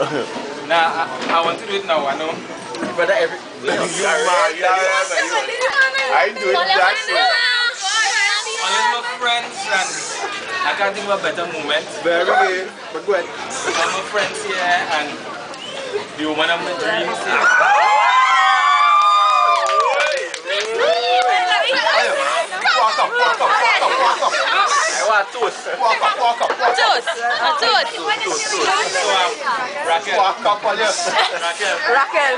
Nah, I want to do it now. I know. Brother, every. I do it that shit. Only my friends and I can't think of a better moment. Very good. But go ahead. All my friends here and the woman of my dreams here. Walk up. I want toast. Walk up. Toast. Raquel. Walk up, Raquel. Raquel.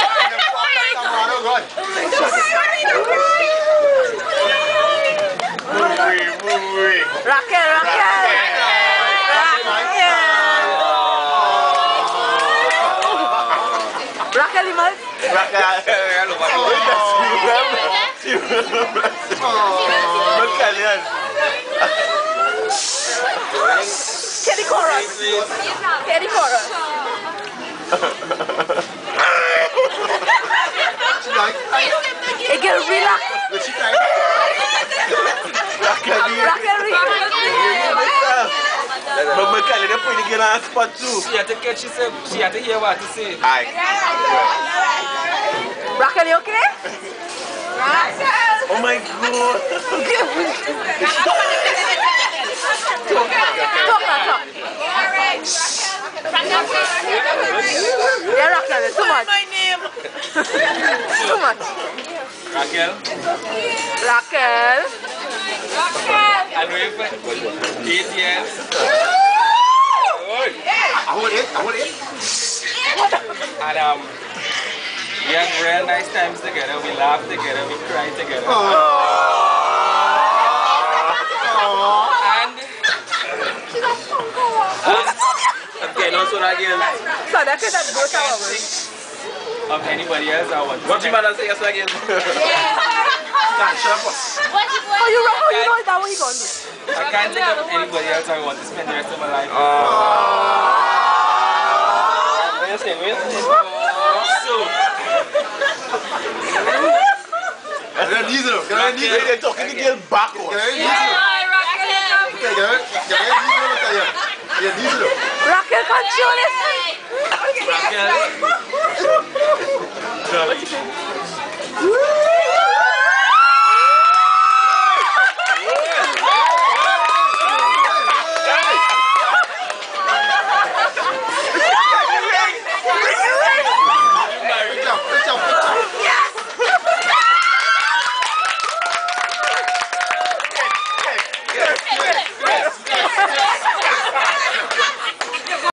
Raquel. Raquel Imal. Kitty chorus. Hey girl, relax. Raquel, But Kelly, they put the girl on spot too. She had to catch herself. She had to hear what to say. Raquel, you okay? Oh my God. Talk. Yeah, Raquel, too much. My name. Too much. Raquel. I know you for 8 years. I hold it. And we had real nice times together. We laugh together. We cry together. And okay, no, so again. So that's it. That's both Can't hours. think of anybody else I want. What you man say yes again? How you know that what you gonna do? I can't think of anybody else I want to spend the rest of my life. So, They're talking to girl backwards. Raquel, control it. Raquel,